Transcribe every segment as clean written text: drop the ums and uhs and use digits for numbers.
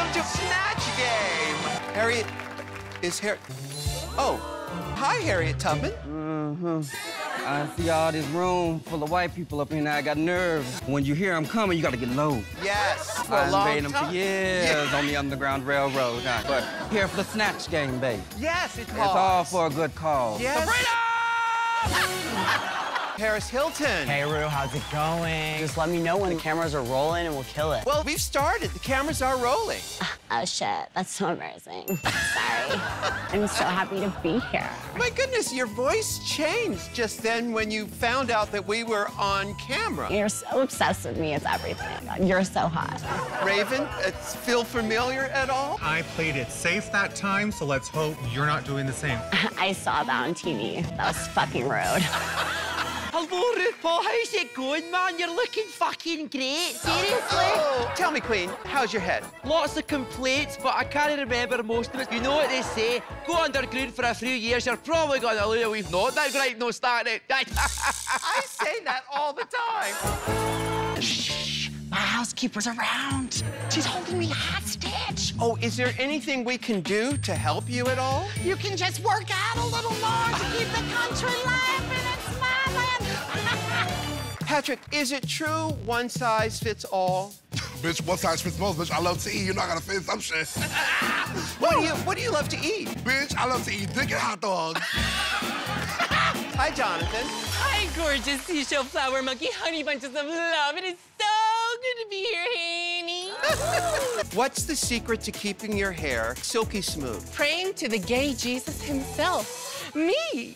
welcome to Snatch Game. Harriet is here. Oh, hi, Harriet Tubman. I see all this room full of white people up here now. I got nerves. When you hear them coming, you gotta get low. Yes, for a long I've made them time. for years on the Underground Railroad. But here for the Snatch Game, baby. Yes, it's It's all for a good cause. Yes. Paris Hilton. Hey, Rue, how's it going? Just let me know when the cameras are rolling and we'll kill it. Well, we've started. The cameras are rolling. Oh, shit. That's so embarrassing. Sorry. I'm so happy to be here. My goodness, your voice changed just then when you found out that we were on camera. You're so obsessed with me. It's everything. You're so hot. Raven, feel familiar at all? I played it safe that time, so let's hope you're not doing the same. I saw that on TV. That was fucking rude. Hello, RuPaul. How's it going, man? You're looking fucking great. Seriously? Oh, tell me, Queen, how's your head? Lots of complaints, but I can't remember most of it. You know what they say? Go underground for a few years, you're probably gonna lose. We've not that great, no starting it. I say that all the time. Shh, my housekeeper's around. She's holding me hostage. Oh, is there anything we can do to help you at all? You can just work out a little more to keep the country laughing and smiling. Patrick, is it true one size fits all? Bitch, one size fits most, bitch. I love to eat. You know I gotta fit some shit. What do you love to eat? Bitch, I love to eat dick and hot dogs. Hi, Jonathan. Hi, gorgeous seashell flower monkey, honey bunches of love. It is so good to be here, honey. What's the secret to keeping your hair silky smooth? Praying to the gay Jesus himself, me.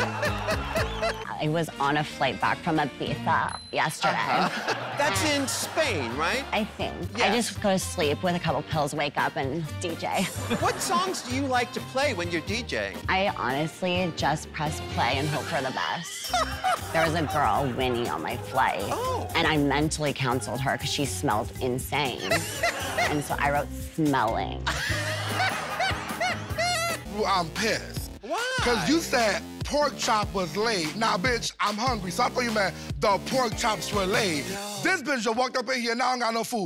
I was on a flight back from Ibiza yesterday. That's in Spain, right? I think. Yes. I just go to sleep with a couple pills, wake up, and DJ. What songs do you like to play when you're DJing? I honestly just press play and hope for the best. There was a girl, Winnie, on my flight. Oh. And I mentally counseled her because she smelled insane. And so I wrote smelling. I'm pissed. Why? Because you said pork chop was laid. Now, bitch, I'm hungry, so I thought you meant the pork chops were laid. No. This bitch just walked up in here, now I ain't got no food.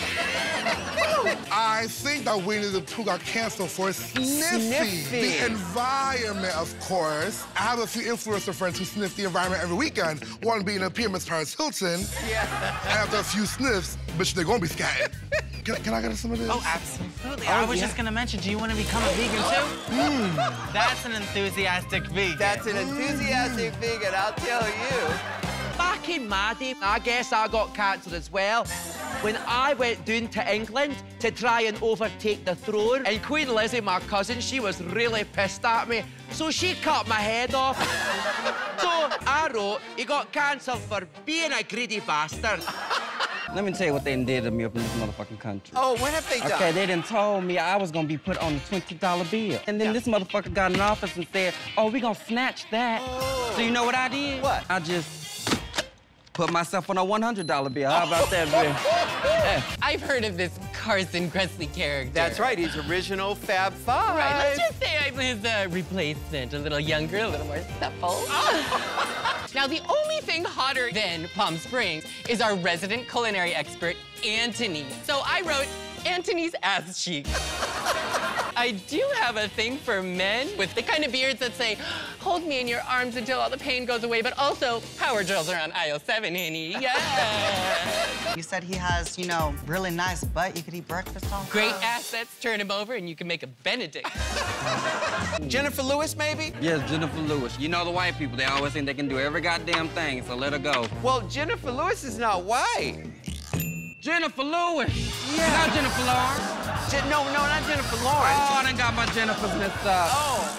I think that Winnie the Pooh got canceled for sniffing the environment, of course. I have a few influencer friends who sniff the environment every weekend, one being a Miss Paris Hilton. Yeah. And after a few sniffs, bitch, they're gonna be scattered. Can I get some of this? Oh, absolutely. I was just gonna mention, do you want to become a vegan too? That's an enthusiastic vegan. That's an enthusiastic vegan, I'll tell you. Back in my day, I guess I got cancer as well. When I went down to England to try and overtake the throne, and Queen Lizzie, my cousin, she was really pissed at me, so she cut my head off. So I wrote, he got cancelled for being a greedy bastard. Let me tell you what they did to me up in this motherfucking country. Oh, what have they done? Okay, they done told me I was gonna be put on a $20 bill. And then this motherfucker got in office and said, oh, we gonna snatch that. Oh. So you know what I did? What? I just put myself on a $100 bill. How about that, bitch? Yeah. I've heard of this Carson Kressley character. That's right, he's original Fab Five. Right, let's just say I'm his replacement. A little younger, a little more supple. Now, the only thing hotter than Palm Springs is our resident culinary expert, Antony. So I wrote Antony's ass cheek. I do have a thing for men with the kind of beards that say, hold me in your arms until all the pain goes away, but also power drills are on aisle 7, honey. Yeah. You said he has, you know, really nice butt you could eat breakfast on? Great assets, turn him over, and you can make a Benedict. Jennifer Lewis, maybe? Yes, Jennifer Lewis. You know the white people, they always think they can do every goddamn thing, so let her go. Well, Jennifer Lewis is not white. Jennifer Lewis. Yeah. Not Jennifer Lawrence. No, not Jennifer Lawrence. Oh, I done got my Jennifers mixed up. Oh.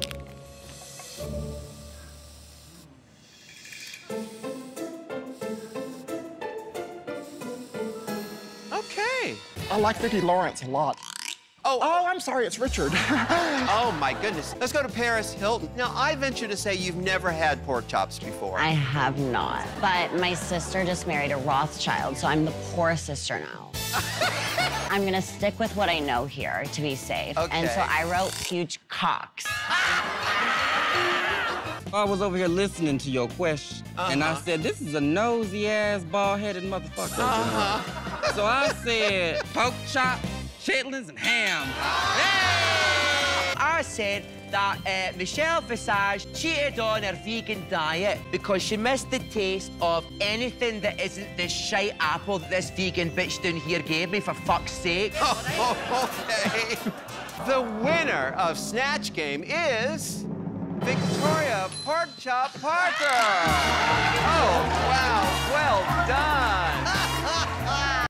Okay. I like Vicki Lawrence a lot. Oh. Oh, I'm sorry, it's Richard. Oh, my goodness. Let's go to Paris Hilton. Now, I venture to say you've never had pork chops before. I have not. But my sister just married a Rothschild, so I'm the poor sister now. I'm gonna stick with what I know here to be safe. Okay. And so I wrote huge cocks. I was over here listening to your question, and I said, this is a nosy-ass, bald-headed motherfucker. So I said, pork chop, chitlins and ham. I said that Michelle Visage cheated on her vegan diet because she missed the taste of anything that isn't this shite apple that this vegan bitch down here gave me, for fuck's sake. Okay. The winner of Snatch Game is Victoria Porkchop Parker. Oh, wow. Well done.